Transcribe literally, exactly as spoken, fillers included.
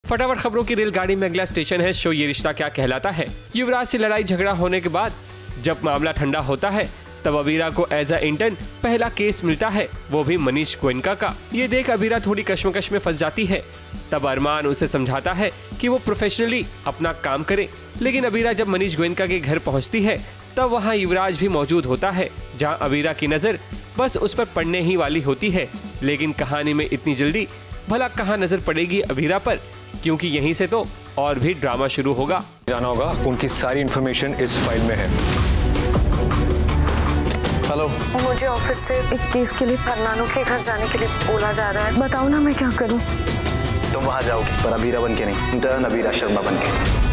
फटाफट खबरों की रेलगाड़ी में अगला स्टेशन है शो ये रिश्ता क्या कहलाता है। युवराज से लड़ाई झगड़ा होने के बाद जब मामला ठंडा होता है तब अबीरा को एज अ इंटर्न पहला केस मिलता है, वो भी मनीष गोयनका का। ये देख अबीरा थोड़ी कश्मकश में फंस जाती है। तब अरमान उसे समझाता है कि वो प्रोफेशनली अपना काम करे, लेकिन अबीरा जब मनीष गोयनका के घर पहुंचती है तब वहां युवराज भी मौजूद होता है, जहां अबीरा की नजर बस उस पर पड़ने ही वाली होती है। लेकिन कहानी में इतनी जल्दी भला कहाँ नजर पड़ेगी अबीरा पर, क्योंकि यहीं से तो और भी ड्रामा शुरू होगा। जाना होगा, उनकी सारी इन्फॉर्मेशन इस फाइल में है। हेलो, मुझे ऑफिस से एक केस के लिए फरनानो के घर जाने के लिए बोला जा रहा है। बताओ ना मैं क्या करूं। तुम वहां जाओगे पर अबीरा बन के नहीं, इंटर्न अबीरा शर्मा बन के।